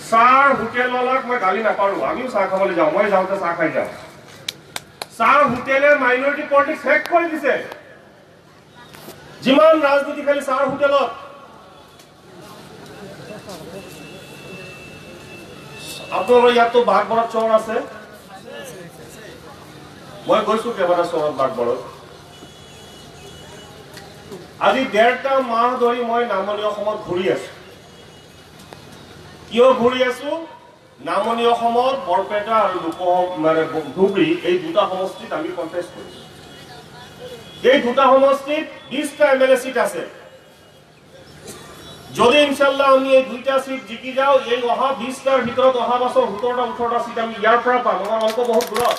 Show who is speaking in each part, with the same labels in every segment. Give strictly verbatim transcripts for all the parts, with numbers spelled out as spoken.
Speaker 1: Sir হোটেলৱালাক মই গালি নাপাৰো, আমিও চাহ খাবলৈ যাওঁ, মই যাওঁতে চাহ খাই যাওঁ। চাৰ হোটেলে মাইনৰিটি পলিটিক্স শেষ কৰি দিছে। যিমান ৰাজনীতি খালি চাৰ হোটেলত। আপোনালোকৰ ইয়াতো বাঘবৰত চহৰ আছে, মই গৈছো কেইবাটা চহৰত বাঘবৰত। আজি ডেৰটা মাহ ধৰি মই নামনি অসমত ঘূৰি আছো। কিয় ঘূৰি আছো? নামনি অসমত বৰপেটা আৰু লোক মানে ধুবুৰী এই দুটা সমষ্টিত আমি কণ্টেষ্ট কৰিছো। এই দুটা সমষ্টিত বিশটা এম এল এ চিট আছে। যদি ইনশাল্লাহ আমি এই দুইটা সিট জিকি যাও, এই অহা বিশটাৰ ভিতৰত অহা বছৰ সোতৰটা ওঠৰটা সিট আমি ইয়াৰ পৰা পাম। আমাৰ অংক বহুত দূৰত।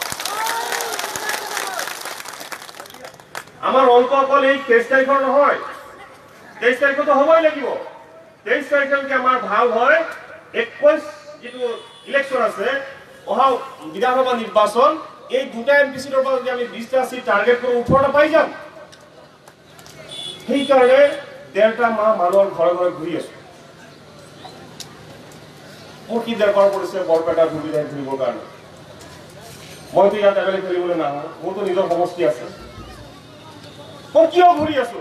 Speaker 1: আমাৰ অংক অকল এই তেইছ তাৰিখৰ নহয়, তেইছ তাৰিখতো হ'বই লাগিব। তেইছ তাৰিখলৈকে আমাৰ ভাল হয়। একৈশ যিটো ইলেকশ্যন আছে, অহা বিধানসভা নিৰ্বাচন, এই দুটা এম পি চিটৰ পৰা যদি আমি বিশটা সিট টাৰ্গেট কৰো, ওঠৰটা পাই যাম। সেইকাৰণে ডেৰটা মাহ মানুহৰ ঘৰে ঘৰে ঘূৰি আছো। মোৰ কি দৰকাৰ পৰিছে বৰপেটা সুবিধা ঘূৰিবৰ কাৰণে? মইতো ইয়াত একেলগে খেলিবলৈ নাহো, মোৰতো নিজৰ সমষ্টি আছে। মই কিয় ঘূৰি আছো?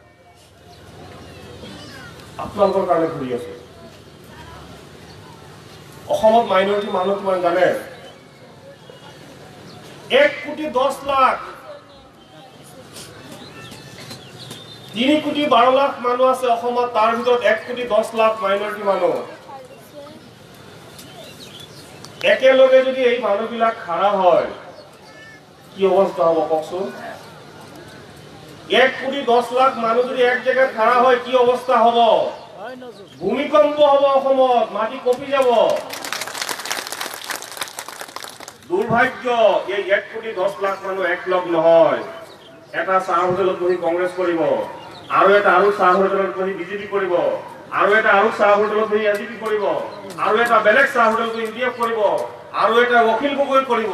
Speaker 1: আপোনালোকৰ কাৰণে ঘূৰি আছো। অসমত মাইনৰিটি মানুহ কিমান জানে? এক কোটি দহ লাখ। তিনি কোটি বাৰ লাখ মানুহ আছে অসমত, তাৰ ভিতৰত এক কোটি দহ লাখ মাইনৰিটি মানুহ। একেলগে যদি এই মানুহবিলাক খাৰা হয়, কি অৱস্থা হ'ব কওকচোন? এক কোটি দহ লাখ মানুহ যদি এক জেগাত খাৰা হয়, কি অৱস্থা হ'ব? ভূমিকম্প হ'ব অসমত, মাটি কঁপি যাব। দুৰ্ভাগ্য, এই এক কোটি দহ লাখ মানুহ একলগ নহয়। এটা চাহ হোটেলত বহি কংগ্ৰেছ কৰিব, আৰু এটা আৰু চাহ হোটেলত বহি বিজেপি কৰিব, আৰু এটা আৰু চাহ হোটেলত বহি এ জি পি কৰিব, আৰু এটা বেলেগ চাহ হোটেলত বহি ইউ ডি এফ কৰিব, আৰু এটা অখিল গগৈ কৰিব।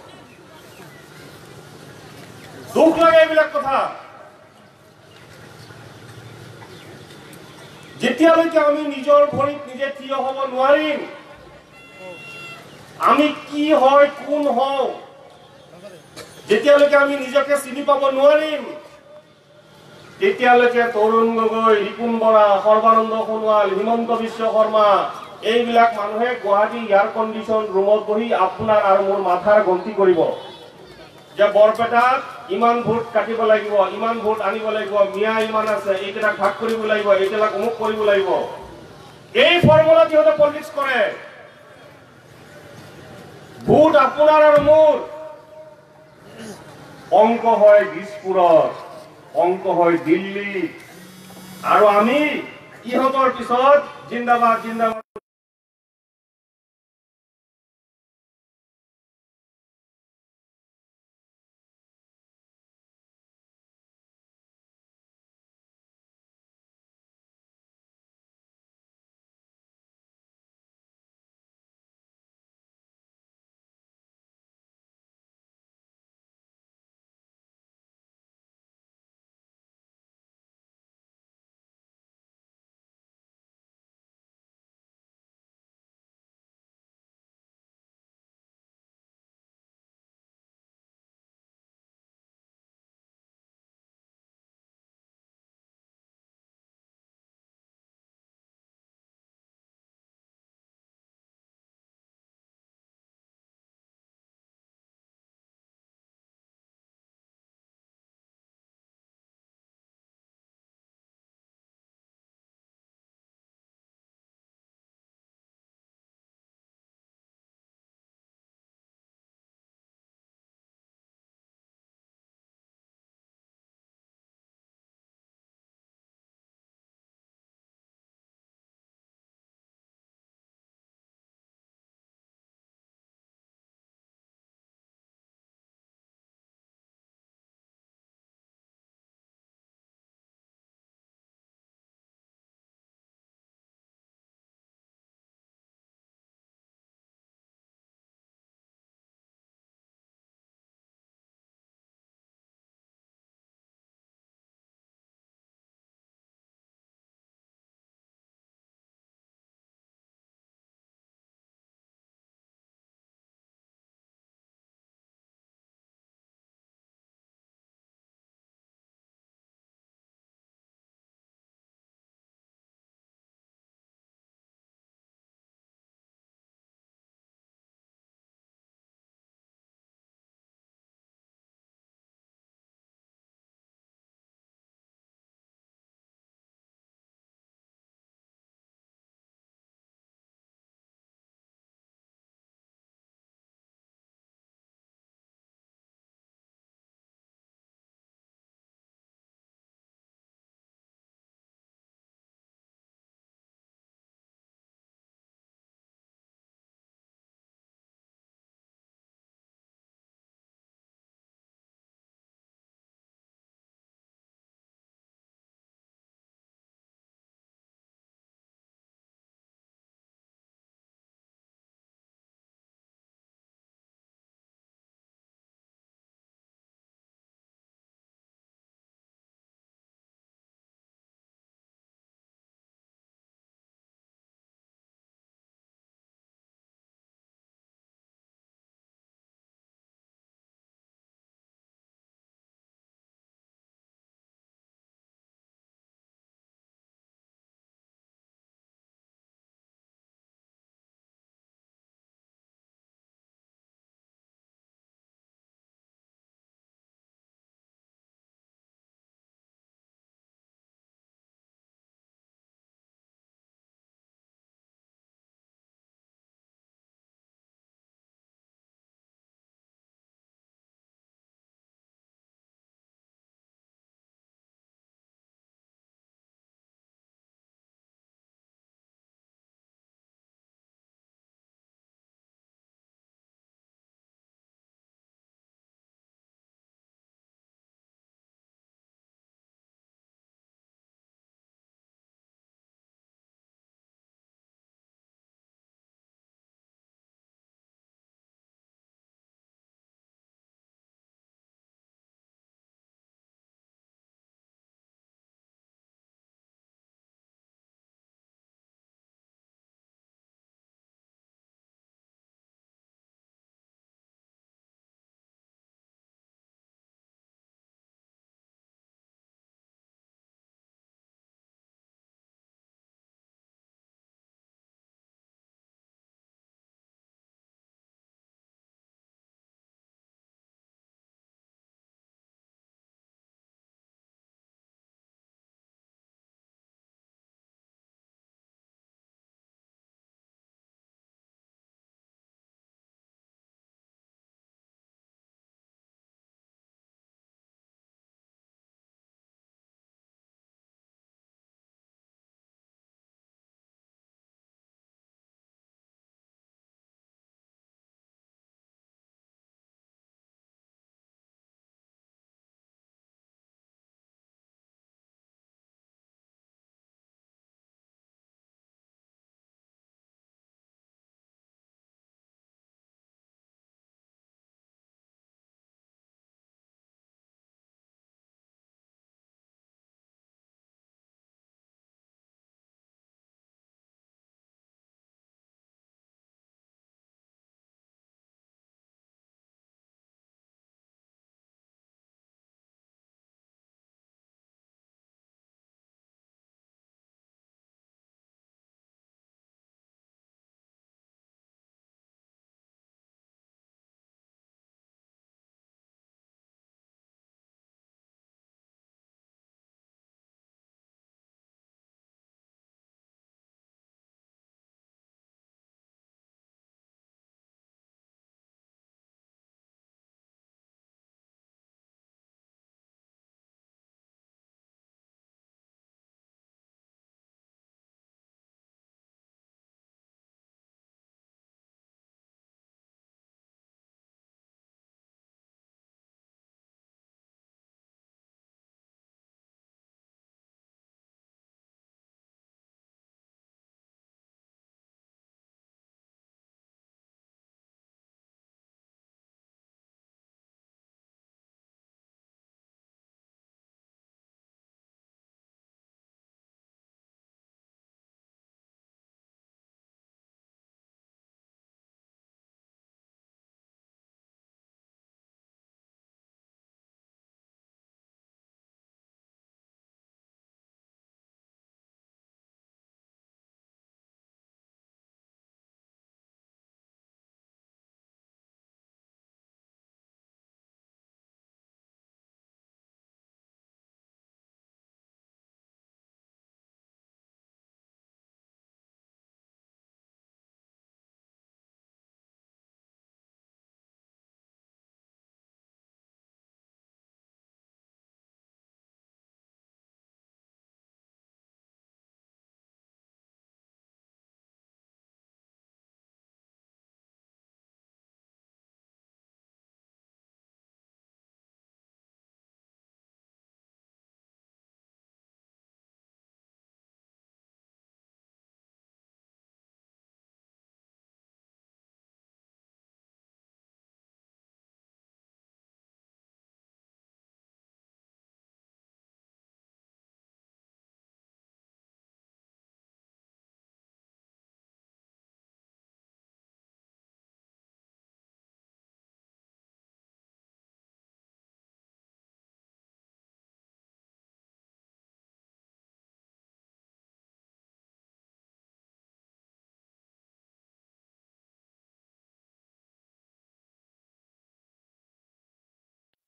Speaker 1: দুখ লাগে এইবিলাক কথা। যেতিয়ালৈকে আমি নিজৰ ভৰিত নিজে থিয় হ'ব নোৱাৰিম, আমি কি হয় কোন হওঁ, যেতিয়ালৈকে আমি নিজকে চিনি পাব নোৱাৰিম, তেতিয়ালৈকে তৰুণ গগৈ, ৰিপুণ বৰা, সৰ্বানন্দ সোণোৱাল, হিমন্ত বিশ্ব শৰ্মা এইবিলাক মানুহে গুৱাহাটী এয়াৰ কণ্ডিশ্যন ৰুমত বহি আপোনাৰ আৰু মোৰ মাথাৰ গন্তি কৰিব যে বৰপেটাত ইমান ভোট কাটিব লাগিব, ইমান ভোট আনিব লাগিব, মিয়া ইমান আছে, এইকেইটাক ভাগ কৰিব লাগিব, এইবিলাক অমুক কৰিব লাগিব। এই ফৰ্মুলা সিহঁতে পলিটিক্স কৰে। ভোট আপোনাৰ আৰু মোৰ অংক হয় দিছপুৰত, অংক হয় দিল্লী, আৰু আমি ইহঁতৰ পিছত জিন্দাবাদ জিন্দাবাদ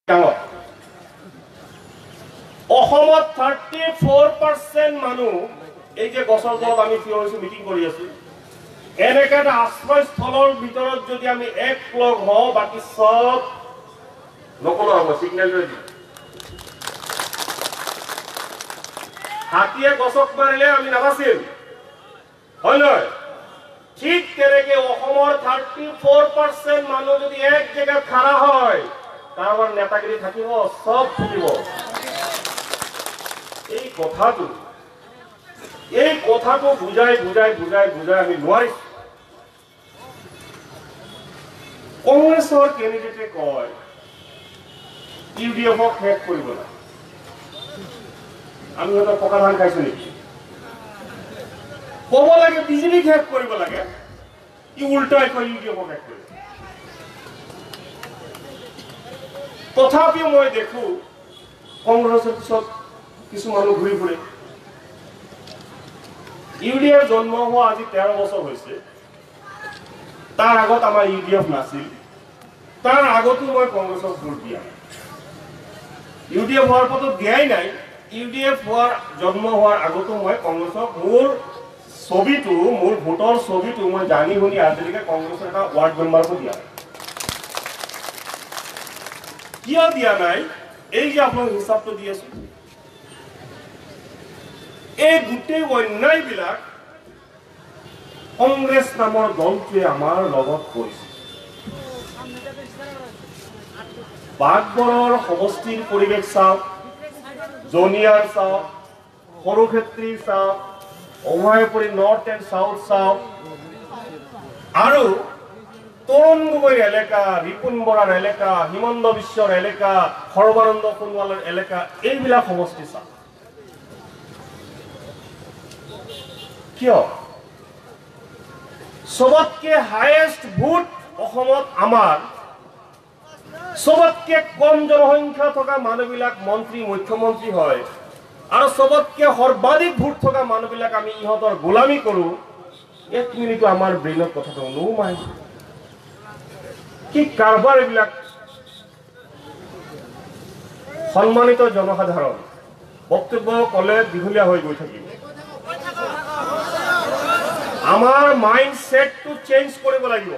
Speaker 1: ডাঙৰ অসমত থাৰ্টি ফ'ৰ পাৰ্চেণ্ট মানুহ এই যে গছৰ তলত আমি থিয় হৈছো মিটিং কৰি আছো এনেকে এটা আশ্ৰয়স্থলৰ ভিতৰত যদি আমি এক লগ হওঁ বাকী সব নকলো হ'ব সিগনেল দি হাতীয়ে গছক মাৰিলে আমি নাবাচিম হয় নহয় ঠিক তেনেকে অসমৰ থাৰ্টি ফ'ৰ পাৰ্চেণ্ট মানুহ যদি এক জেগাত খাৰা হয় কাৰোবাৰ নেতাগিৰি থাকিব সব থাকিব এই কথাটো এই কথাটো বুজাই বুজাই বুজাই বুজাই আমি নোৱাৰিছো কংগ্ৰেছৰ কেণ্ডিডেটে কয় ইউ ডি এফক শেষ কৰিব লাগে আমি হয়তো পকা ধান খাইছো নেকি ক'ব লাগে বিজেপিক শেষ কৰিব লাগে ই উল্টাই কয় ইউ ডি এফক শেষ কৰিব তথাপিও মই দেখো কংগ্ৰেছৰ পিছত কিছু মানুহ ঘূৰি ফুৰে ইউ ডি এফ জন্ম হোৱা আজি তেৰ বছৰ হৈছে তাৰ আগত আমাৰ ইউ ডি এফ নাছিল তাৰ আগতো মই কংগ্ৰেছক ভোট দিয়া ইউ ডি এফ হোৱাৰ পথত দিয়াই নাই ইউ ডি এফ হোৱাৰ জন্ম হোৱাৰ আগতো মই কংগ্ৰেছক মোৰ ছবিটো মোৰ ভোটৰ ছবিটো মই জানি শুনি আজিলৈকে কংগ্ৰেছৰ এটা ৱাৰ্ড মেম্বাৰকো দিয়া নাই কিয় দিয়া নাই এই যে আপোনাক হিচাপটো দি আছো এই গোটেই অন্যায়বিলাক কংগ্ৰেছ নামৰ দলটোৱে আমাৰ লগত কৰিছে বাগবৰৰ সমষ্টিৰ পৰিৱেশ চাওক জনিয়াৰ চাওক সৰুক্ষেত্ৰী চাওক অভয়পুৰী নৰ্থ এণ্ড চাউথ চাওক আৰু তৰুণ গগৈৰ এলেকা ৰিপুণ বৰাৰ এলেকা হিমন্ত বিশ্বৰ এলেকা সৰ্বানন্দ সোণোৱালৰ এলেকা এইবিলাক সমষ্টি চাওক কিয় সবতকে হাইয়েষ্ট ভোট অসমত আমাৰ সবতকে কম জনসংখ্যা থকা মানুহবিলাক মন্ত্ৰী মুখ্যমন্ত্ৰী হয় আৰু সবতকে সৰ্বাধিক ভোট থকা মানুহবিলাক আমি ইহঁতৰ গোলামী কৰো এক মিনিটো আমাৰ ব্ৰেইনত কথাটো নোমাই কি কাৰবাৰ এইবিলাক সন্মানিত জনসাধাৰণ বক্তব্য কলে দীঘলীয়া হৈ গৈ থাকিব আমাৰ মাইন্ড সেটটো চেঞ্জ কৰিব লাগিব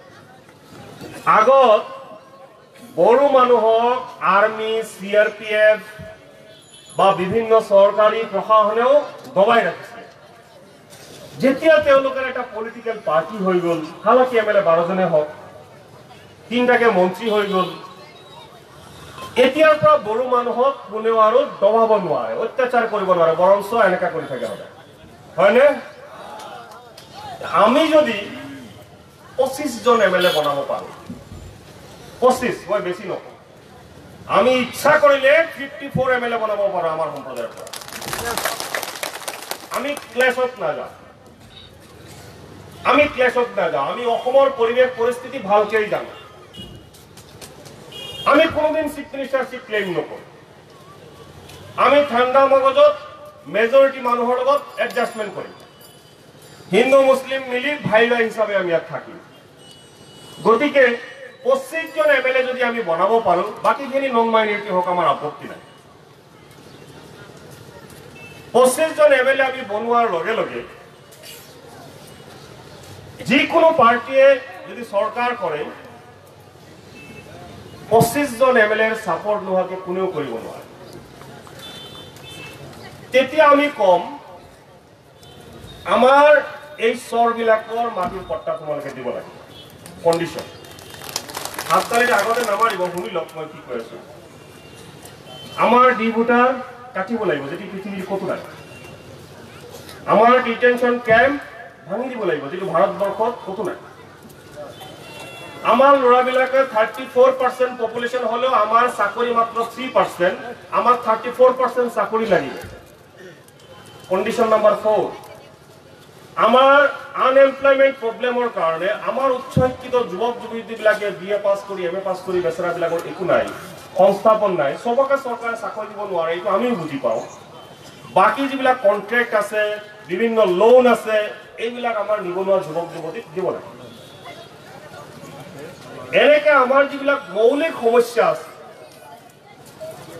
Speaker 1: আগত বড়ো মানুহক army C R P F বা বিভিন্ন চৰকাৰী প্ৰশাসনেও দবাই ৰাখিছে যেতিয়া তেওঁলোকৰ এটা পলিটিক্যাল পাৰ্টি হৈ গ'ল হালাকি এম এল এ বাৰজনে হওক তিনটাকে মন্ত্ৰী হৈ গ'ল এতিয়াৰ পৰা বড়ো মানুহক কোনেও আৰু দবাব নোৱাৰে অত্যাচাৰ কৰিব নোৱাৰে বৰঞ্চ এনেকা কৰি থাকে হয়নে আমি যদি পঁচিশ জন এম এল এ বনাব পাৰো পঁচিশ মই বেছি নকওঁ আমি ইচ্ছা কৰিলে fifty four M L A বনাব পাৰো আমাৰ সম্প্ৰদায়ৰ পৰা আমি ক্লেছত নাযাওঁ আমি ক্লেছত নাযাওঁ আমি অসমৰ পৰিৱেশ পৰিস্থিতি ভালকৈ জানো আমি কোনোদিন চিফ মিনিষ্টাৰশ্বিপ ক্লেইম নকৰোঁ আমি ঠাণ্ডা মগজত মেজৰিটি মানুহৰ লগত এডজাষ্টমেণ্ট কৰিম হিন্দু মুছলিম মিলি ভাই ভাই হিচাপে আমি ইয়াত থাকিম গতিকে পঁচিশ জন এম এল এ যদি আমি বনাব পাৰো বাকীখিনি নন মাইনৰিটি হওক আমাৰ আপত্তি নাই পঁচিশ জন এম এল এ আমি বনোৱাৰ লগে লগে যিকোনো পাৰ্টিয়ে যদি চৰকাৰ কৰে পঁচিশ জন এম এল এৰ ছাপৰ্ট নোহোৱাকে কোনেও কৰিব নোৱাৰে তেতিয়া আমি কম আমাৰ এই চৰবিলাকৰ মাটিৰ পট্টা তোমালোকে দিব লাগিব কণ্ডিশ্যন সাত তাৰিখ আগতে নামাৰিব শুনি লওক মই কি কৈ আছো আমাৰ ডি ভোটাৰ কাটিব লাগিব যেটি পৃথিৱীৰ ক'তো নাই আমাৰ ডিটেনশ্যন কেম্প ভাঙি দিব লাগিব যেটো ভাৰতবৰ্ষত ক'তো নাই আমাৰ ল'ৰাবিলাকে থাৰ্টি ফ'ৰ পাৰ্চেণ্ট পপুলেশ্যন হলেও আমাৰ চাকৰি মাত্ৰ থ্ৰী পাৰ্চেণ্ট আমাৰ থাৰ্টি ফ'ৰ পাৰ্চেণ্ট চাকৰি লাগিব কণ্ডিশ্যন নাম্বাৰ ফ'ৰ আমাৰ আনএমপ্লয়মেন্ট প্ৰব্লেমৰ কাৰণে আমাৰ উচ্চ শিক্ষিত যুৱক যুৱতীবিলাকে বি এ পাছ কৰি এম এ পাছ কৰি বেচেৰাবিলাকৰ একো নাই সংস্থাপন নাই সবকে চৰকাৰে চাকৰি দিব নোৱাৰে এইটো আমিও বুজি পাওঁ বাকি যিবিলাক কন্ট্ৰেক্ট আছে বিভিন্ন লোন আছে এইবিলাক আমাৰ নিবনুৱা যুৱক যুৱতীক দিব লাগে এনেকে আমাৰ যিবিলাক মৌলিক সমস্যা আছে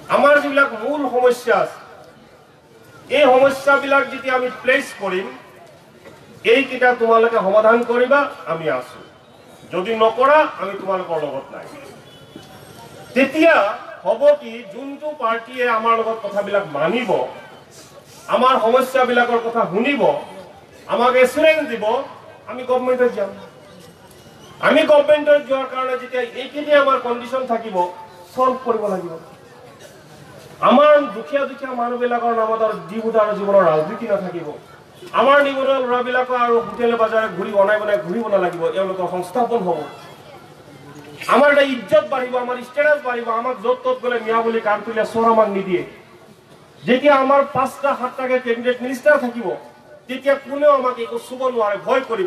Speaker 1: আমাৰ যিবিলাক মূল সমস্যা আছে এই সমস্যাবিলাক যেতিয়া আমি প্লেস কৰিম এইকেইটা তোমালোকে সমাধান কৰিবা আমি আছো যদি নকৰা আমি তোমালোকৰ লগত নাই তেতিয়া হ'ব কি যোনটো পাৰ্টিয়ে আমাৰ লগত কথাবিলাক মানিব আমাৰ সমস্যাবিলাকৰ কথা শুনিব আমাক এছুৰেঞ্চ দিব আমি গভৰ্ণমেণ্টত যাম আমি গভৰ্ণমেণ্টত যোৱাৰ কাৰণে যেতিয়া এইখিনি আমাৰ কণ্ডিশ্যন থাকিব সলভ কৰিব লাগিব আমাৰ দুখীয়া দুখীয়া মানুহবিলাকৰ নামত আৰু জীৱুদাৰ জীৱনৰ ৰাজনীতি নাথাকিব আমাৰ নিবনুৱা ল'ৰাবিলাকৰ আৰু হোটেলে বাজাৰে ঘূৰি বনাই বনাই ঘূৰিব নালাগিব এওঁলোকৰ সংস্থাপন হ'ব আমাৰ এটা ইজ্জত বাঢ়িব আমাৰ ষ্টেটাছ বাঢ়িব আমাক য'ত ত'ত গ'লে মিয়া বুলি কাম কৰিলে চোৰ আমাক নিদিয়ে যেতিয়া আমাৰ পাঁচটা সাতটাকে কেবিনেট মিনিষ্টাৰ থাকিব তেতিয়া কোনেও আমাক একো চুব নোৱাৰে ভয় কৰিব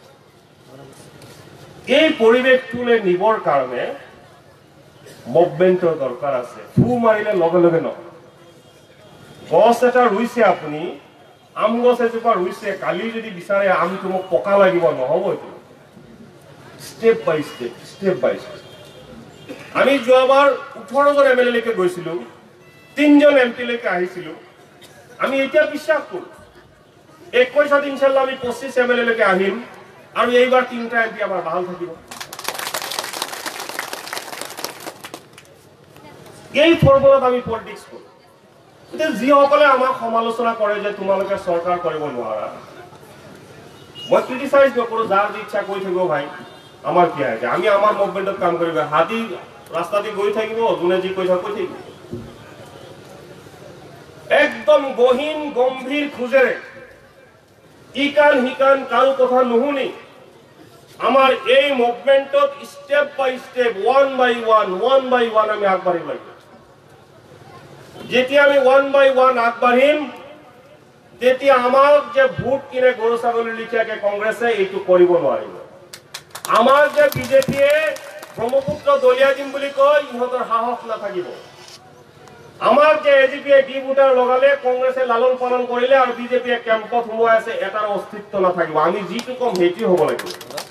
Speaker 1: এই পৰিৱেশটোলৈ নিবৰ কাৰণে মুভমেন্টৰ দৰকাৰ আছে ফু মাৰিলে লগে লগে নহয় গছ এটা ৰুইছে আপুনি আম গছ এজোপা ৰুইছে কালি যদি বিচাৰে আমটো মোক পকা লাগিব নহ'ব এইটো step by step step by step আমি যোৱাবাৰ ওঠৰ জন এম এল এলৈকে গৈছিলো তিনজন এম পি লৈকে আহিছিলো আমি এতিয়া বিশ্বাস কৰোঁ একৈশত ইনশাল্লাহ আমি পঁচিছ এম এল এলৈকে আহিম আৰু এইবাৰ তিনিটা এম পি আমাৰ ভাল থাকিব এই ফৰ্মুলাত আমি পলিটিক্স কৰোঁ এতিয়া যিসকলে আমাক সমালোচনা কৰে যে তোমালোকে চৰকাৰ কৰিব নোৱাৰা মই ক্ৰিটিচাইজ নকৰোঁ যাৰ যি ইচ্ছা কৰি থাকিব ভাই আমাৰ কি আছে আমি আমাৰ মুভমেণ্টত কাম কৰিব হাতী ৰাস্তা দি গৈ থাকিব যোনে যি কৈ কৈ থাকিব একদম গহীন গম্ভীৰ খোজেৰে ইকান সিকান কাৰো কথা নুশুনি আমাৰ এই মুভমেণ্টত step by step one by one one by one আমি আগবাঢ়িব লাগিব যেতিয়া আমি ওৱান বাই ওৱান আগবাঢ়িম তেতিয়া আমাক যে ভোট কিনে গৰু ছাগলী লিখিয়াকে কংগ্ৰেছে এইটো কৰিব নোৱাৰিব আমাক যে বিজেপিয়ে ব্ৰহ্মপুত্ৰ দলিয়াই দিম বুলি কয় ইহঁতৰ সাহস নাথাকিব আমাক যে এজিপিয়ে ডি ভোটাৰ লগালে কংগ্ৰেছে লালন পালন কৰিলে আৰু বিজেপিয়ে কেম্পত সোমাই আছে এটাৰ অস্তিত্ব নাথাকিব আমি যিটো কম সেইটো হ'ব লাগিব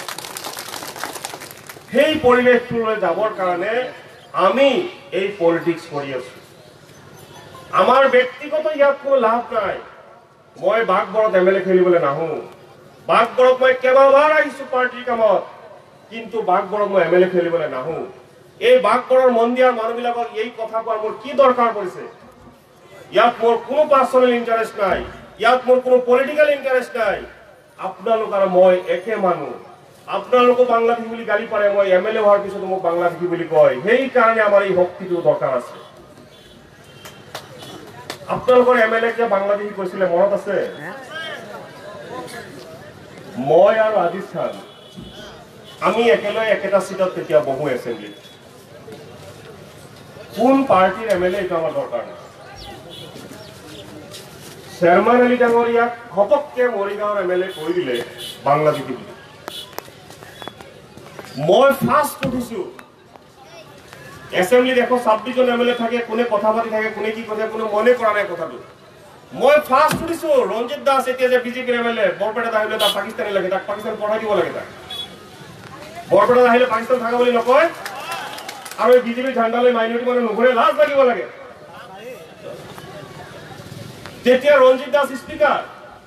Speaker 1: সেই পৰিৱেশটোলৈ যাবৰ কাৰণে আমি এই পলিটিক্স কৰি আছো আমাৰ ব্যক্তিগত ইয়াত কোনো লাভ নাই মই বাগবৰত এম এল এ খেলিবলৈ নাহো বাগবৰত মই কেইবাবাৰ আহিছো পাৰ্টিৰ কামত কিন্তু বাগবৰত মই এম এল এ খেলিবলৈ নাহো এই বাগবৰৰ মন্দিৰৰ মানুহবিলাকক এই কথা কোৱাৰ মোৰ কি দৰকাৰ পৰিছে ইয়াত মোৰ কোনো পাৰ্চনেল ইণ্টাৰেষ্ট নাই ইয়াত মোৰ কোনো পলিটিকেল ইণ্টাৰেষ্ট নাই আপোনালোক আৰু মই একে মানুহ আপোনালোকো বাংলাদেশী বুলি গালি পাৰে মই এম এল এ হোৱাৰ পিছত মোক বাংলাদেশী বুলি কয় সেইকাৰণে আমাৰ এই শক্তিটো দৰকাৰ আছে আপোনালোকৰ এম এল এ যে বাংলাদেশী কৈছিলে মনত আছে মই আৰু আজিজ খান আমি একেলগে একেটা সিটত তেতিয়া বহু এছেম্বলিত কোন পাৰ্টিৰ এম এল এ এইটো আমাৰ দৰকাৰ নাই চেয়াৰমান আলী ডাঙৰীয়াক ঘপককে মৰিগাঁৱৰ এম এল এ কৈ দিলে বাংলাদেশী বুলি মই ফাৰ্ষ্ট উঠিছো এছেম্বলিত এশ ছাব্বিশ জন এম এল এ থাকে কোনে কথা পাতি থাকে কোনে কি কথা কোনো মনে কৰা নাই কথাটো মই ফাৰ্ষ্ট উঠিছো ৰঞ্জিত দাস এতিয়া যে বিজেপিৰ এম এল এ বৰপেটাত আহিলে তাক পাকিস্তানী লাগে তাক পাকিস্তান পঠাই দিব লাগে তাক বৰপেটাত আহিলে পাকিস্তান থাকা বুলি নকয় আৰু এই বিজেপিৰ ঝাণ্ডালৈ মাইনৰিটি মানুহ নুঘূৰে লাজ লাগিব লাগে তেতিয়া ৰঞ্জিত দাস স্পীকাৰ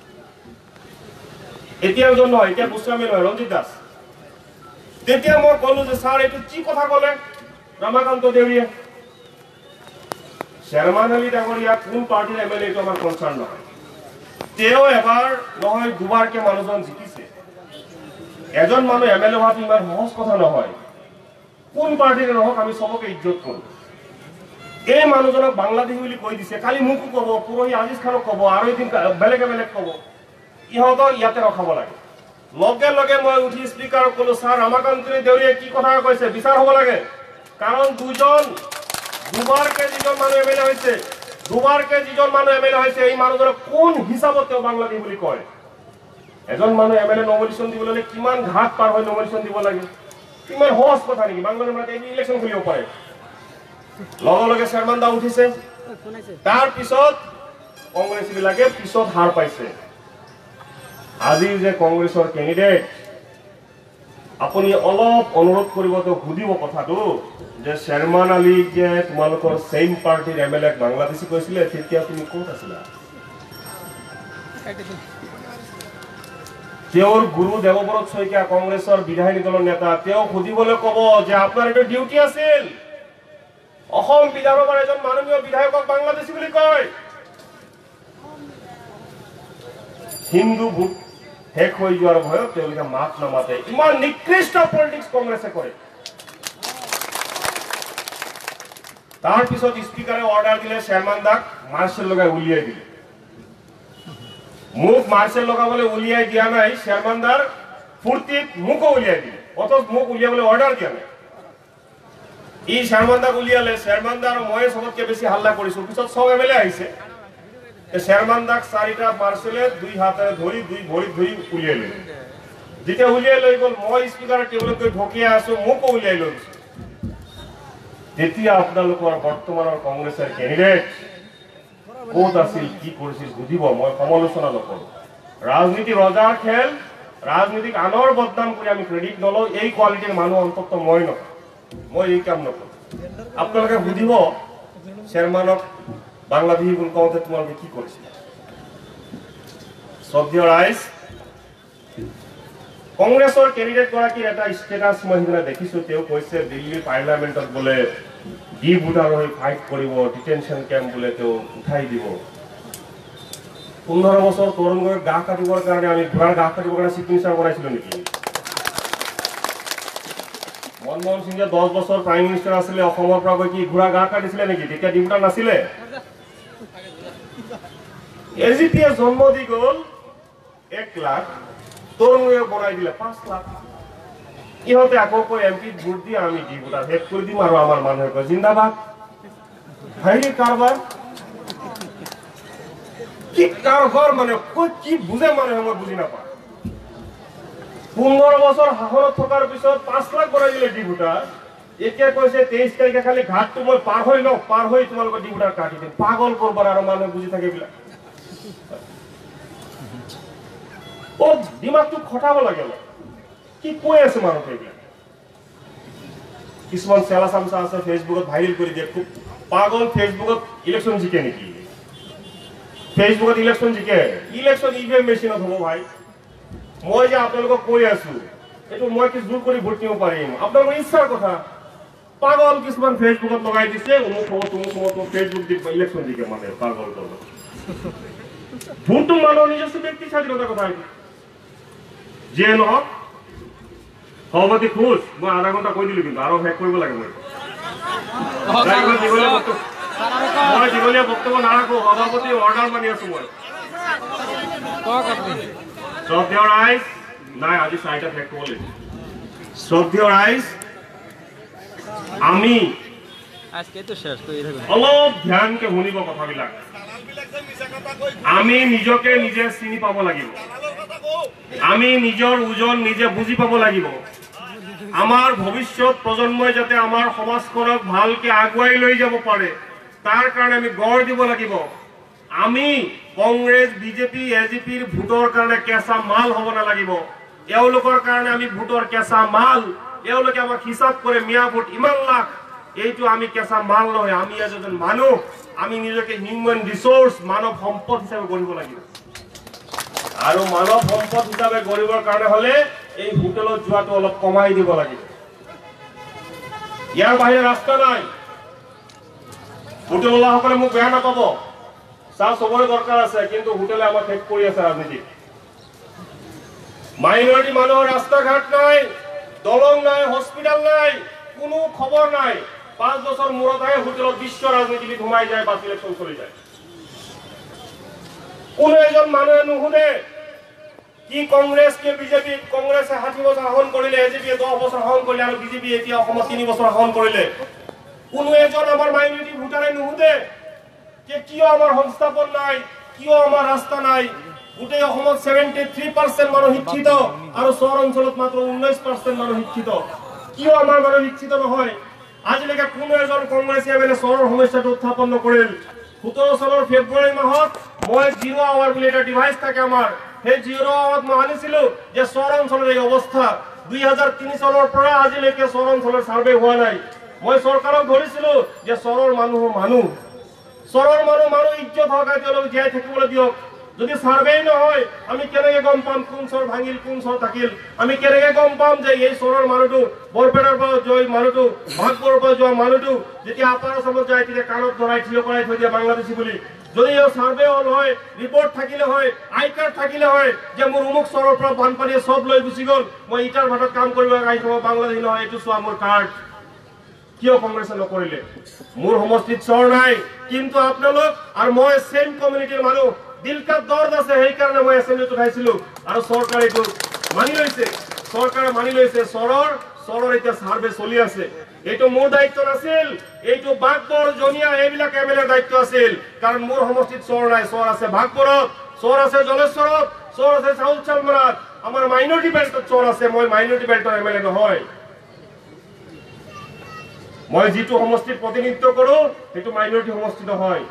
Speaker 1: এতিয়া এজন নহয় এতিয়া গোস্বামী নহয় ৰঞ্জিত দাস তেতিয়া মই ক'লো যে ছাৰ এইটো কি কথা ক'লে ৰমাকান্ত দেউৰীয়ে চেয়াৰমান আলী ডাঙৰীয়া কোন পাৰ্টিৰ এম এল এ এইটো আমাৰ কনচাৰ্ণ নহয় তেওঁ এবাৰ নহয় দুবাৰকে মানুহজন জিকিছে এজন মানুহ এম এল এ হোৱাটো ইমান সহজ কথা নহয় কোন পাৰ্টিৰে নহওক আমি চবকে ইজ্জত কৰোঁ এই মানুহজনক বাংলাদেশী বুলি কৈ দিছে কালি মোকো ক'ব পৰহি আজিজ খানক ক'ব আৰু এদিন বেলেগে বেলেগ ক'ব ইহঁতক ইয়াতে ৰখাব লাগে লগে লগে মই উঠি স্পীকাৰক ক'লো ছাৰ ৰমাকান্ত দেউৰীয়ে কি কথা কৈছে বিচাৰ হ'ব লাগে কাৰণ দুজন দুবাৰকে যিজন মানুহ এম এল এ হৈছে দুবাৰকে যিজন মানুহ এম এল এ হৈছে এই মানুহজনক কোন হিচাপত তেওঁ বাংলাদেশী বুলি কয় এজন মানুহ এম এল এ নমিনেশ্যন দিবলৈ কিমান ঘাট পাৰ হৈ নমিনেশ্যন দিব লাগে কিমান সহজ কথা নেকি বাংলাদেশৰ মানে ইলেকশ্যন খেলিব পাৰে লগে লগে চেয়াৰমান দা উঠিছে তাৰ পিছত কংগ্ৰেছবিলাকে পিছত হাৰ পাইছে আজি যে কংগ্ৰেছৰ কেণ্ডিডেট আপুনি অলপ অনুৰোধ কৰিব তো সুধিব কথাটো যে শৰ্মান আলী যে তোমালোকৰ সেম পাৰ্টিৰ এম এল এ বাংলাদেশী কৈছিলে তেতিয়া তুমি ক'ত আছিলা তেওঁৰ গুৰু দেৱব্ৰত শইকীয়া কংগ্ৰেছৰ বিধায়িনী দলৰ নেতা তেওঁ সুধিবলৈ ক'ব যে আপোনাৰ এটা ডিউটি আছিল অসম বিধানসভাৰ এজন মাননীয় বিধায়কক বাংলাদেশী বুলি কয় হিন্দু ভোট শেষ হৈ যোৱাৰ ভয়ত তেওঁলোকে মাত নামাতে ইমান নিকৃষ্ট পলিটিক্স কংগ্ৰেছে কৰে তাৰ পিছত স্পিকাৰে অৰ্ডাৰ দিলে চেয়াৰমান দাক মাৰ্চেল লগাই উলিয়াই দিলে মুখ মার্শাল লগাবলে উলিয়াই দিয়া নাই চেয়ারম্যানদার ফুর্তিত মুখ উলিয়াই দিলে অথচ মুখ উলিয়াবলে অর্ডার দিয়া নাই এই চেয়ারম্যানদাক উলিয়ালে চেয়ারম্যানদার মই সবতকে বেশি হাল্লা কৰিছো পিছত সব এমএলএ আহিছে চেয়ারম্যানদাক চাৰিটা মার্শালে দুই হাতেৰে ধৰি দুই ভৰিত ধৰি উলিয়াইলে যেতিয়া উলিয়াই লৈ গল মই স্পিকাৰৰ টেবুলত গৈ ঢকিয়া আছো মুখ উলিয়াই লৈছো তেতিয়া আপোনালোকৰ বৰ্তমানৰ কংগ্ৰেছৰ ক্যান্ডিডেট ক'ত আছিল কি কৰিছিল বুজিব মই সমালোচনা নকৰো ৰাজনীতি ৰজাৰ খেল ৰাজনীতিক আনৰ বদনাম কৰি আমি ক্ৰেডিট নলওঁ এই কোৱালিটিৰ মানুহ অন্তত মই নকৰো মই এই কাম নকৰো আপোনালোকে বুজিব চেয়াৰমানক বাংলাদেশী বুলি কওঁতে তোমালোকে কি কৰিছিল শ্ৰদ্ধেয় ৰাইজ কংগ্ৰেছৰ ক্যান্ডিডেট গৰাকীৰ এটা ষ্টেটাছ মই সিদিনা দেখিছো তেওঁ কৈছে দিল্লী পাৰ্লামেণ্টত বোলে ডি ভোটাৰ হৈ ফাইট কৰিব ডিটেনশন ক্যাম্প বোলে তেওঁ উঠাই দিব পোন্ধৰ বছৰ তৰুণৰ গা কাটিবৰ কাৰণে আমি ঘোঁৰাৰ গা কাটিবৰ কাৰণে চিগনেচাৰ বনাইছিলো নেকি মনমোহন সিংহে দহ বছৰ প্ৰাইম মিনিষ্টাৰ আছিলে অসমৰ পৰা গৈ কি ঘোঁৰা গা কাটিছিলে নেকি তেতিয়া ডি ভোটাৰ নাছিলে এজিপিয়ে জন্ম দি গ'ল এক লাখ তৰুণে বনাই দিলে পাঁচ লাখ ইহঁতে আকৌ কৈ এমপি ভোট দি আমি দি ভোটাৰ শেষ কৰি দিম আৰু আমাৰ মানুহে কয় জিন্দাবাদ ভাইৰি কাৰবাৰ কি কাৰবাৰ মানে কই কি বুজে মানুহে মই বুজি নাপাওঁ পোন্ধৰ বছৰ শাসনত থকাৰ পিছত পাঁচ লাখ বনাই দিলে দি ভোটাৰ এতিয়া কৈছে তেইছ তাৰিখে খালি ঘাটটো মই পাৰ হৈ লওঁ পাৰ হৈ তোমালোকৰ দি ভোটাৰ কাটি দিম পাগল কৰবাৰ আৰু মানুহে বুজি থাকে এইবিলাক ও দিমাগটো খটাব লাগে কি কৈ আছে মানুহে এইবিলাক কিছুমান চেলা চামচা আছে ফেচবুকত ভাইৰেল কৰি দিয়ে খুব পাগল ফেচবুকত ইলেকশ্যন জিকে নেকি ফেচবুকত ইলেকশ্যন জিকে ইলেকশ্যন ইভিএম মেচিনত হ'ব ভাই মই যে আপোনালোকক কৈ আছো এইটো মই কি জোৰ কৰি ভোট দিব পাৰিম আপোনালোকৰ ইচ্ছাৰ কথা পাগল কিছুমান ফেচবুকত লগাই দিছে অমুক হ'ব তমুক হ'ব তো ফেচবুক দি ইলেকশ্যন জিকে মানে পাগল দল ভোটটো মানুহৰ নিজস্ব ব্যক্তি স্বাধীনতাৰ কথা এইটো যিয়ে নহওক সভাপতি খুশ মই আধা ঘণ্টা কৈ দিলো কিন্তু আৰু শেষ কৰিব লাগে মই মই দীঘলীয়া বক্তব্য নাৰাখো সভাপতি অৰ্ডাৰ মানি আছো মই শ্ৰদ্ধেয় ৰাইজ নাই আজি চাৰিটা শেষ কৰিব লাগিব শ্ৰদ্ধেয় ৰাইজ আমি অলপ ধ্যানকে শুনিব কথাবিলাক আমি নিজকে নিজে চিনি পাব লাগিব আমি নিজৰ ওজন নিজে বুজি পাব লাগিব আমাৰ ভৱিষ্যত প্ৰজন্মই যাতে আমাৰ সমাজখনক ভালকে আগুৱাই লৈ যাব পাৰে তাৰ কাৰণে আমি গঢ় দিব লাগিব আমি কংগ্ৰেছ বিজেপি এজিপিৰ ভোটৰ কাৰণে কেঁচা মাল হ'ব নালাগিব এওঁলোকৰ কাৰণে আমি ভোটৰ কেঁচা মাল এওঁলোকে আমাক হিচাপ কৰে মিয়া ভোট ইমান লাখ এইটো আমি কেঁচা মাল নহয় আমি এজন মানুহ আমি নিজকে হিউম্যান ৰিসোৰ্স মানৱ সম্পদ হিচাপে গঢ়িব লাগিব আৰু মানৱ সম্পদ হিচাপে গঢ়িবৰ কাৰণে হলে এই হোটেলত যোৱাটো অলপ কমাই দিব লাগিব ইয়াৰ বাহিৰে ৰাস্তা নাই হোটেলৱালাসকলে মোক বেয়া নাপাব চাহ চবৰে দৰকাৰ আছে কিন্তু হোটেলে আমাক শেষ কৰি আছে ৰাজনীতি মাইনৰিটি মানুহৰ ৰাস্তা ঘাট নাই দলং নাই হস্পিটাল নাই কোনো খবৰ নাই পাঁচ বছৰ মূৰত আহে হোটেলত বিশ্ব ৰাজনীতিত ঘুমাই যায় বা ইলেকশ্যন চলি যায় কোনো এজন মানুহে নুশুনে কি কংগ্ৰেছ কে বিজেপি কংগ্ৰেছে ষাঠি বছৰ শাসন কৰিলে এজিপিয়ে দহ বছৰ শাসন কৰিলে আৰু বিজেপি এতিয়া অসমত তিনি বছৰ শাসন কৰিলে কোনো এজন আমাৰ মাইনৰিটি ভোটাৰে নুশুনে যে কিয় আমাৰ সংস্থাপন নাই কিয় আমাৰ ৰাস্তা নাই গোটেই অসমত সেভেন্টি থ্ৰী পাৰ্চেণ্ট মানুহ শিক্ষিত আৰু চহৰ অঞ্চলত মাত্ৰ ঊনৈশ পাৰ্চেণ্ট মানুহ শিক্ষিত কিয় আমাৰ মানুহ শিক্ষিত নহয় আজিলৈকে কোনো এজন কংগ্ৰেছী এমএলএ চহৰৰ সমস্যাটো উত্থাপন নকৰিল সোতৰ চনৰ ফেব্ৰুৱাৰী মাহত মই জিৰ' আৱাৰ বুলি এটা ডিভাইচ থাকে আমাৰ সেই জিৰ' আৱাৰত মই আনিছিলো যে চহৰ অঞ্চলৰ এই অৱস্থা দুই হাজাৰ তিনি চনৰ পৰা আজিলৈকে চৰ অঞ্চলৰ সাৰ্ভে হোৱা নাই মই চৰকাৰক ধৰিছিলো যে চৰৰ মানুহ মানুহ চৰৰ মানুহ মানুহ ইজ্জত হকাই তেওঁলোক জীয়াই থাকিবলৈ দিয়ক যদি সাৰ্ভে নহয় আমি কেনেকৈ গম পাম কোন চৰ ভাঙিল কোন চৰ থাকিল আমি কেনেকৈ গম পাম যে এই চৰৰ মানুহটো বৰপেটাৰ পৰা জয় মানুহটো ভাগপুৰৰ পৰা যোৱা মানুহটো যেতিয়া আপাৰ আসামত যায় তেতিয়া কাণত ধৰাই থিয় কৰাই থৈ দিয়ে বাংলাদেশী বুলি যদি এই সাৰ্ভে হল হয় ৰিপৰ্ট থাকিলে হয় আই কাৰ্ড থাকিলে হয় যে মোৰ অমুক চৰৰ পৰা বানপানীয়ে সব লৈ গুচি গ'ল মই ইটাৰ ভাটত কাম কৰিব আহিছো মই বাংলাদেশী নহয় এইটো চোৱা মোৰ কাৰ্ড কিয় কংগ্ৰেছে নকৰিলে মোৰ সমষ্টিত চৰ নাই কিন্তু আপোনালোক আৰু মই সেম কমিউনিটিৰ মানুহ দিল কা দৰ্দ আছে সেই কাৰণে মই এছেম্বলিত উঠাইছিলো আৰু চৰকাৰে এইটো মানি লৈছে চৰকাৰে মানি লৈছে চৰৰ চৰৰ এতিয়া সাৰ্ভে চলি আছে এইটো মোৰ দায়িত্ব নাছিল এইটো বাগবৰ জনিয়া এইবিলাক এমএলএৰ দায়িত্ব আছিল কাৰণ মোৰ সমষ্টিত চৰ নাই চৰ আছে বাগবৰত চৰ আছে জলেশ্বৰত চৰ আছে চাউল চালমৰাত আমাৰ মাইনৰিটি বেল্টত চৰ আছে মই মাইনৰিটি বেল্টৰ এমএলএ নহয় মই যিটো সমষ্টিত প্ৰতিনিধিত্ব কৰো সেইটো মাইনৰিটি সমষ্টি নহয়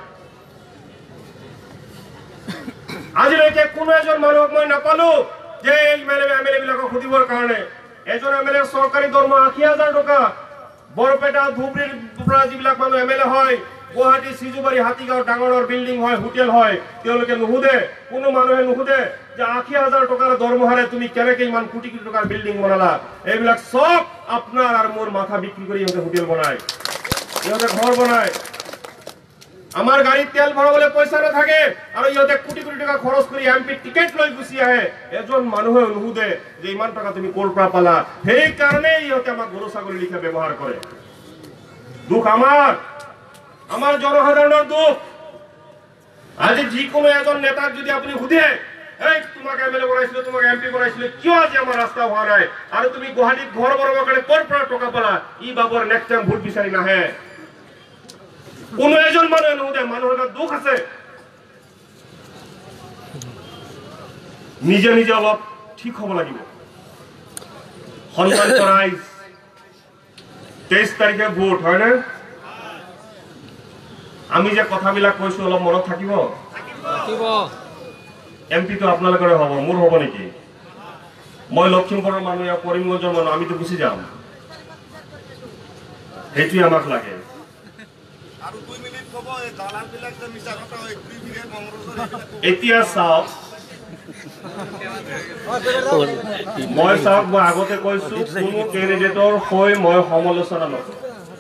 Speaker 1: আজিলৈকে কোনো এজন মানুহক মই নাপালো যে এমএলএ এমএলএ বিলাকক সুধিবৰ কাৰণে এজন এমএলএ চৰকাৰী দৰমহা আশী হাজাৰ টকা বৰপেটা ধুবুৰীৰ পৰা যিবিলাক মানুহ এমএলএ হয় গুৱাহাটী সিজুবাৰী হাতীগাঁও ডাঙৰ বিল্ডিং হয় হোটেল হয় তেওঁলোকে নুহুদে কোনো মানুহে নুহুদে যে আশী হাজাৰ টকাৰ দৰমহাৰে তুমি কেনেকৈ ইমান কোটি কোটি টকাৰ বিল্ডিং বনালা এইবিলাক সব আপোনাৰ আৰু মোৰ মাথা বিক্ৰী কৰি ইহঁতে হোটেল বনায় ইহঁতে ঘৰ বনায় আমাৰ গাড়ীত তেল ভৰাবলৈ পইচা নাথাকে আৰু ইহঁতে কোটি কোটি টকা খৰচ কৰি এমপি টিকেট লৈ গুচি আহে এজন মানুহে নুহুদে যে ইমান টকা তুমি ক'ৰ পৰা পালা সেই কাৰণে ইহঁতে আমাক গৰু ছাগলী লিখা ব্যৱহাৰ কৰে দুখ আমাৰ আমাৰ জনসাধাৰণৰ দুখ আজি যিকোনো এজন নেতাক যদি আপুনি সুধে এই তোমাক এমএলএ বনাইছিলো তোমাক এমপি বনাইছিলো কিয় আজি আমাৰ ৰাস্তা হোৱা নাই আৰু তুমি গুৱাহাটীত ঘৰ বনাবৰ কাৰণে ক'ৰ পৰা টকা পালা ই বাবৰ নেক্সট টাইম ভোট বিচাৰি নাহে কোনো এজন মানুহে নুহুদে মানুহৰ এটা দুখ আছে নিজে নিজে অলপ ঠিক হ'ব লাগিব সন্মান কৰাই তেইছ তাৰিখে ভোট হয় না আমি যে কথাবিলাক কৈছো অলপ মনত থাকিব থাকিব এমপি তো আপোনালোকৰে হ'ব মোৰ হ'ব নেকি মই লখিমপুৰৰ মানুহ আৰু কৰিমগঞ্জৰ মানুহ আমিতো গুচি যাম সেইটোৱে আমাক লাগে আৰু দুই মিনিট ক'ব এই দালালবিলাক যে মিছা কথা হয় দুই মিনিট মংগলবাৰ এতিয়া চাওক মই চাওক মই আগতে কৈছো কোনো কেণ্ডিডেটৰ হৈ মই সমালোচনা নকৰো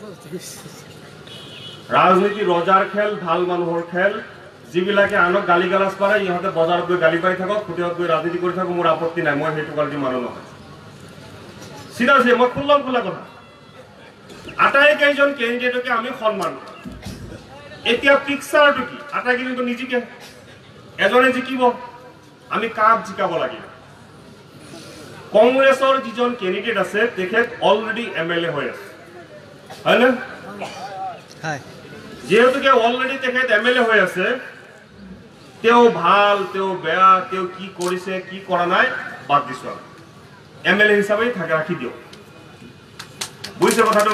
Speaker 1: ৰাজনীতি ৰজাৰ খেল ভাল মানুহৰ খেল যিবিলাকে আনক গালি গালাজ পাৰে ইহঁতে বজাৰত গৈ গালি পাৰি থাকক ফুটিয়াত গৈ ৰাজনীতি কৰি থাকক মোৰ আপত্তি নাই মই সেইটো কোৱালিটি মানুহ নহয় চিধাছে মই খুল্লম খোলা কথা আটাইকেইজন কেণ্ডিডেটকে আমি সন্মান কৰোঁ এতিয়া পিকচাৰটো কি আটাইকেইজনটো নিজিকে এজনে জিকিব আমি কাক জিকাব লাগিব কংগ্ৰেছৰ যিজন কেণ্ডিডেট আছে তেখেত অলৰেডি এমএলএ হৈ আছে হয় না হয় যেহেতুকে অলৰেডি তেখেত এমএলএ হৈ আছে তেও ভাল তেও বেয়া তেও কি কৰিছে কি কৰা নাই বাদ দিছো এমএলএ হিচাপে থাকে ৰাখি দিও বুঝছে কথাটো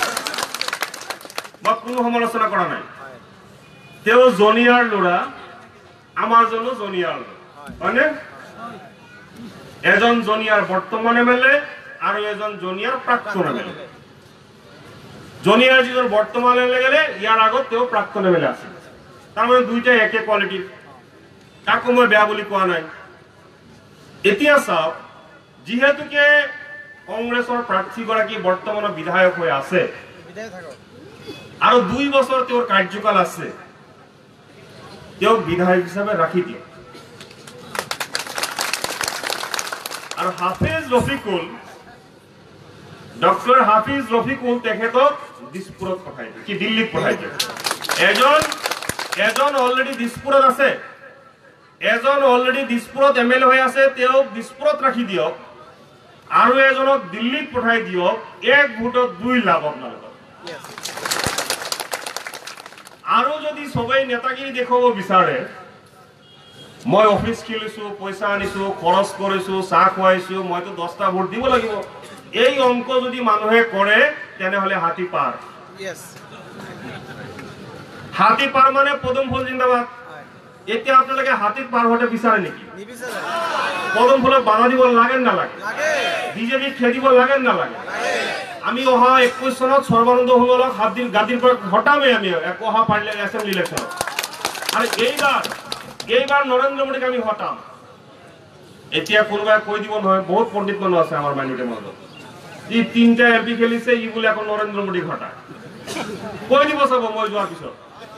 Speaker 1: মই কোনো সমালোচনা কৰা নাই তেও জনিয়াৰ লৰা আমাৰ জনো জনিয়াৰ হয়নে এজন জনিয়াৰ বৰ্তমান এমএলএ আৰু এজন জনিয়াৰ প্ৰাক্তন এমএলএ জনিয়াৰ যিজন বৰ্তমান এমএলএ গেলে ইয়াৰ আগত তেও প্ৰাক্তন এমএলএ আছিল তাৰমানে দুইটাই একে কোৱালিটি কাকো মই বেয়া বুলি কোৱা নাই এতিয়া চাওক যিহেতুকে কংগ্ৰেছৰ প্ৰাৰ্থীগৰাকী বৰ্তমানৰ বিধায়ক হৈ আছে আৰু দুই বছৰ তেওঁৰ কাৰ্যকাল আছে তেওঁক বিধায়ক হিচাপে ৰাখি দিয়ক আৰু হাফিজ ৰফিকুল ডক্টৰ হাফিজ ৰফিকুল তেখেতক দিছপুৰত পঠাই দিয়ে কি দিল্লীত পঠাই দিয়ে এজন এজন অলৰেডি দিছপুৰত আছে এজন অলৰেডি দিছপুৰত এমএলএ হৈ আছে তেওঁক দিছপুৰত ৰাখি দিয়ক আৰু এজনক দিল্লীত পঠাই দিয়ক এক ভোটত দুই লাভ আপোনালোকৰ আৰু যদি সবাই নেতাগিৰি দেখাব বিচাৰে মই অফিস খুলিছো পইচা আনিছো খৰচ কৰিছো চাহ খুৱাইছো মইতো দহটা ভোট দিব লাগিব এই অংক যদি মানুহে কৰে তেনেহলে হাতী পাৰ হাতী পাৰ মানে পদম ফুল জিন্দাবাদ এতিয়া আপোনালোকে হাতীত পাৰ হতে বিচাৰে নেকি পদম ফুলক বাধা দিব লাগে না লাগে বিজেপি খেদিব লাগে না লাগে আমি অহা একৈশ চনত সৰ্বানন্দ সোণোৱালক হাত দিন গাদিৰ পৰা হটামেই আমি অহা পাৰ্লিয়ামেণ্ট এছেম্বলি ইলেকশ্যনত আৰু এইবাৰ এইবাৰ নৰেন্দ্ৰ মোদীক আমি হটাম এতিয়া কোনোবাই কৈ দিব নহয় বহুত পণ্ডিত মানুহ আছে আমাৰ মাইনৰিটিৰ মাজত ই তিনটা এমপি খেলিছে ই বোলে আকৌ নৰেন্দ্ৰ মোদীক হটায় কৈ দিব চাব মই যোৱাৰ পিছত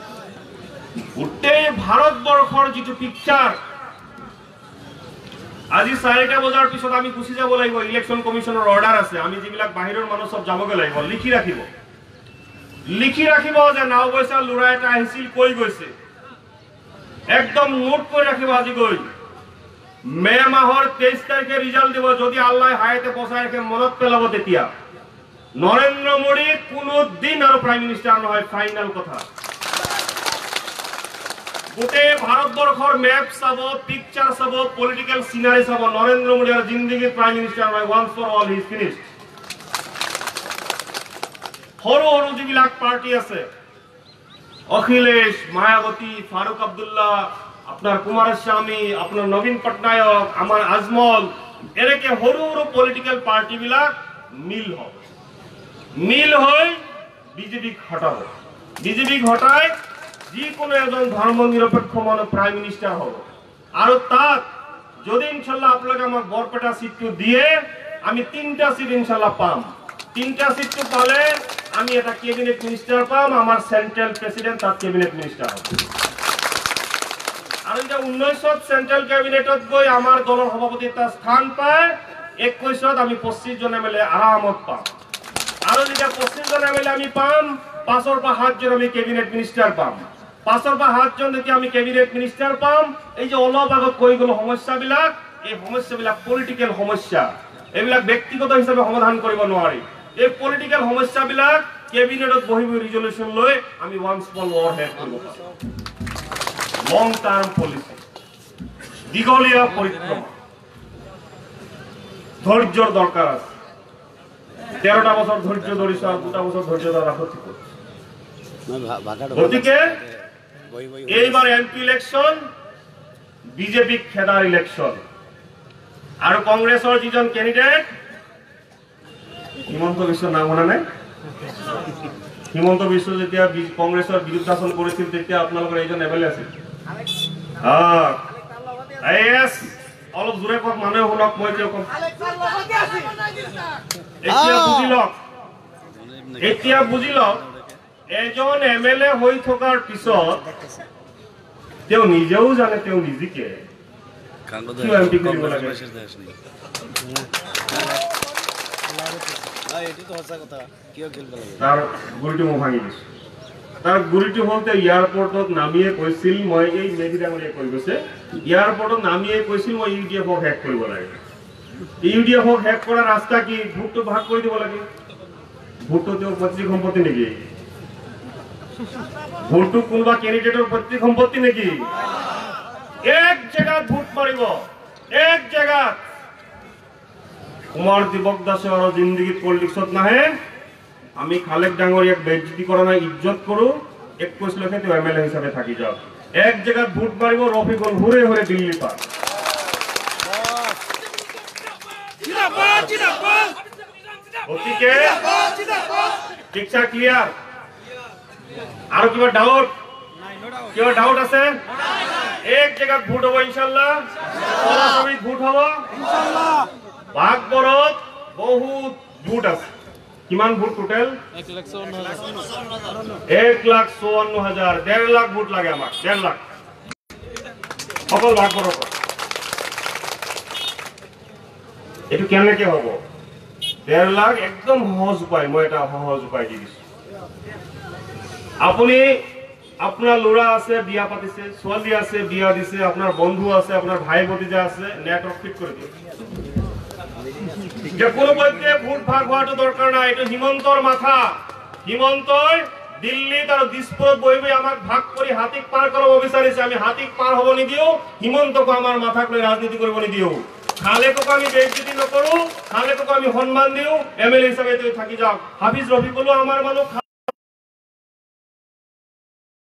Speaker 1: গোটেই ভাৰতবৰ্ষৰ যিটো পিকচাৰ আজি চাৰিটা বজাৰ পিছত আমি গুচি যাব লাগিব ইলেকশ্যন কমিশনৰ অৰ্ডাৰ আছে আমি যিবিলাক বাহিৰৰ মানুহ সব যাবগৈ লাগিব লিখি ৰাখিব লিখি ৰাখিব যে নাও বৈচা লুৰা এটা আহিছিল কৈ গৈছে একদম নোট কৰি ৰাখিব আজি গৈ মে মাহৰ তেইছ তাৰিখে ৰিজাল্ট দিব যদি আল্লাহ হায়াতে বচাই ৰাখে মনত পেলাব তেতিয়া নৰেন্দ্ৰ মোদী কোনো দিন আৰু প্ৰাইম মিনিষ্টাৰ নহয় ফাইনাল কথা গোটেই ভাৰতবৰ্ষৰ মেপ চাব পিকচাৰ চাব পলিটিক্যাল সিনারি চাব নৰেন্দ্ৰ মোদীৰ জিন্দগীৰ প্ৰাইম মিনিষ্টাৰ হয় once for all he is finished সৰু সৰু যিবিলাক পাৰ্টি আছে অখিলেশ মায়াবতী ফাৰুক আব্দুল্লাহ আপনার কুমাৰস্বামী আপনার নবীন পটনায়ক আমার আজমল এনেকে সৰু সৰু পলিটিক্যাল পাৰ্টি বিলাক মিল হ'ব মিল হৈ বিজেপি হটাব বিজেপি হটাই যিকোনো এজন ধৰ্ম নিৰপেক্ষ মানুহ প্ৰাইম মিনিষ্টাৰ হ'ব আৰু তাত যদি ইনশাআল্লাহ আপোনালোকে আমাক বৰপেটা সিটটো দিয়ে আমি তিনটা সিট ইনশাআল্লাহ পাম তিনটা সিটটো পালে আমি এটা ক্যাবিনেট মিনিষ্টাৰ পাম আমাৰ সেন্ট্রাল প্রেসিডেন্ট তাত ক্যাবিনেট মিনিষ্টাৰ হ'ব আৰু যে ঊনৈশত সেন্ট্রাল ক্যাবিনেটত গৈ আমাৰ দলৰ সভাপতি এটা স্থান পায় একৈশত আমি পঁচিশ জন এমএলএ আৰামত পাম আৰু যেতিয়া পঁচিশ জন এমএলএ আমি পাম পাঁচৰ পৰা সাত জন আমি ক্যাবিনেট মিনিষ্টাৰ পাম পাঁচৰ পৰা সাত জন যেতিয়া আমি ক্যাবিনেট মিনিষ্টাৰ পাম এই যে অলপ আগত কৈ গ'ল সমস্যাবিলাক এই সমস্যাবিলাক পলিটিক্যাল সমস্যা এইবিলাক ব্যক্তিগত হিচাপে সমাধান কৰিব নোৱাৰি এই পলিটিক্যাল সমস্যাবিলাক ক্যাবিনেটত বহি বহি ৰিজলিউশন লৈ আমি ওয়ান স্মল ওয়াৰ হেড কৰিব পাৰোঁ লং টার্ম পলিসি দীঘলীয়া পরিক্রমা ধৈর্যর দরকার আছে তেরোটা বছর ধৈর্য ধরিস আর দুটা বছর ধৈর্য ধরা হচ্ছে গতিকে এইবার এমপি ইলেকশন বিজেপি খেদার ইলেকশন আর কংগ্রেসের যিজন ক্যান্ডিডেট হিমন্ত বিশ্ব নাম শুনা নাই হিমন্ত বিশ্ব যেতিয়া কংগ্রেসের বিরুদ্ধাচরণ করেছিল তেতিয়া আপোনালোকৰ এইজন এমএলএ আছিল আইএস অলপ জোৰে কক মানুহে শুনক মই কিয় কম এতিয়া বুজি লওক এতিয়া বুজি লওক এজন এমএলএ হৈ থকাৰ পিছত তেওঁ নিজেও জানে তেওঁ নিজিকে কিয় এমপি কৰিব লাগে তাৰ গুৰিটো মই ভাঙি দিছো তাৰ গুৰিটো হলতে এয়াৰপোৰ্টত নামিয়ে কৈছিল মই এই মেডিডাঙৰীয়ে কৈ গৈছে এয়াৰপোৰ্টত নামিয়ে কৈছিল মই ইউডিএফক হেক কৰিব লাগে ইউডিএফক হেক কৰা ৰাস্তা কি ভোটটো ভাগ কৰি দিব লাগে ভোটটো তেওঁৰ পৈতৃক সম্পত্তি নেকি ভোটটো কোনোবা ক্যান্ডিডেটৰ পৈতৃক সম্পত্তি নেকি এক জায়গাত ভোট মাৰিব এক জায়গাত কুমাৰ দীপক দাসে আৰু জিন্দগীত পলিটিক্সত নাহে আমি খালেক ডাঙৰীয়াক বেইজ্জতি কৰা নাই ইজ্জত কৰো একৈশ লক্ষে তেওঁ এমএলএ হিচাপে থাকি যাওক এক জায়গাত ভোট মাৰিব ৰফিকুল হুৰে হুৰে দিল্লী পাৰ গতিকে পিকচাৰ ক্লিয়াৰ আৰু কিবা ডাউট কিবা ডাউট আছে এক জায়গাত ভোট হ'ব ইনশাআল্লাহ সরাসরি ভোট হ'ব ইনশাআল্লাহ বাগবৰত বহুত ভোট আছে কিমান ভোট টোটাল এক লাখ চৌৱন্ন হাজাৰ দেড় লাখ ভোট লাগে আমাক দেড় লাখ সকল বাগবৰত এটো কেনেকে হ'ব দেড় লাখ একদম সহজ উপায় মই এটা সহজ উপায় দি দিছো আপুনি আপনার লড়া আছে বিয়া পাতিছে ছোৱালী আছে বিয়া দিছে আপনার বন্ধু আছে আপনার ভাই ভতিজা আছে নেটওয়ার্ক ফিট করে দিও যে কোনো মধ্যে ভোট ভাগ হওয়াটা দরকার না এটা হিমন্তর মাথা হিমন্তই দিল্লি আর দিসপুরত বহি বহি আমাক ভাগ কৰি হাতিক পাৰ কৰাব বিচাৰিছে আমি হাতিক পাৰ হ'ব নিদিও হিমন্তকো আমাৰ মাথাক লৈ ৰাজনীতি কৰিব নিদিও খালেকক আমি বেইজ্জতি নকৰো খালেকক আমি সন্মান দিও এমএলএ হিচাপে তুই থাকি যাওক হাফিজ ৰফিকুলো আমাৰ মানুহ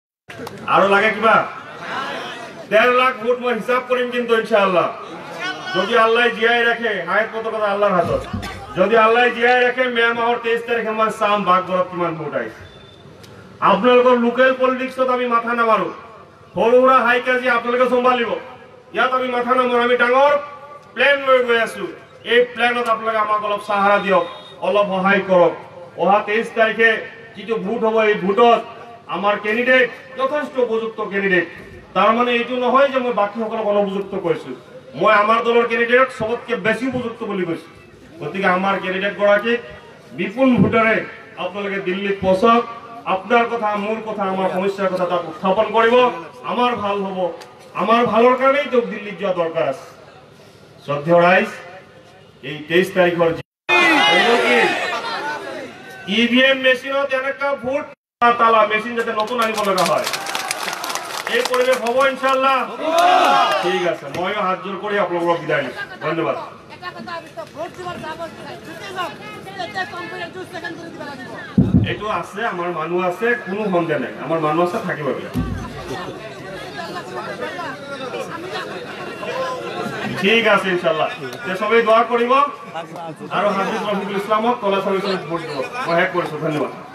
Speaker 1: আৰু লাগে কিবা দেড় লাখ ভোট মই হিসাব কৰিম কিন্তু ইনশাআল্লাহ যদি আল্লাহ জিয়াই রাখে হায়াত কত কথা আল্লাহর হাতত যদি আল্লাহ জিয়াই রাখে মে মাহৰ তেইছ তাৰিখে মই চাম বাগবৰত কিমান ভোট আহিছে আপোনালোকৰ লোকেল পলিটিক্সত আমি মাথা নামাৰো সৰু সুৰা হাই কাজি আপোনালোকে চম্ভালিব ইয়াত আমি মাথা নামাৰো আমি ডাঙৰ প্লেন লৈ গৈ আছো এই প্লেনত আপোনালোকে আমাক অলপ সাহাৰা দিয়ক অলপ সহায় কৰক অহা তেইছ তাৰিখে যিটো ভোট হ'ব এই ভোটত আমাৰ ক্যান্ডিডেট যথেষ্ট উপযুক্ত ক্যান্ডিডেট তাৰ মানে এইটো নহয় যে মই বাকীসকলক অনুপযুক্ত কৈছো মই আমাৰ দলৰ ক্যান্ডিডেট সবতকে বেছি উপযুক্ত বুলি কৈছো গতিকে আমাৰ ক্যান্ডিডেট গৰাকী বিপুল ভোটেৰে আপোনালোকে দিল্লীত পৌঁছক আপনার কথা মোৰ কথা আমার সমস্যার কথা তাক উত্থাপন কৰিব আমার ভাল হ'ব আমার ভালৰ কাৰণেই তো দিল্লীত যোৱা দৰকাৰ আছে শ্ৰদ্ধেয় ৰাইজ এই তেইছ তাৰিখৰ ইভিএম মেশিনত এনেকা ভোট তালা মেশিন যাতে নতুন আনিব লগা হয় এই পৰিবেশ হ'ব ইনশাআল্লাহ ঠিক আছে মইও হাত জোৰ কৰি আপোনালোকক বিদায় দিছো ধন্যবাদ এইটো আছে আমাৰ মানুহ আছে কোনো সন্দেহ নাই আমাৰ মানুহ আছে থাকিব ঠিক আছে ইনশাআল্লাহ তে সবাই দোয়া কৰিব আৰু হাফিজ রফিকুল ইসলামক কলা সমিতিৰ ভোট দিব মই হেক কৰিছো ধন্যবাদ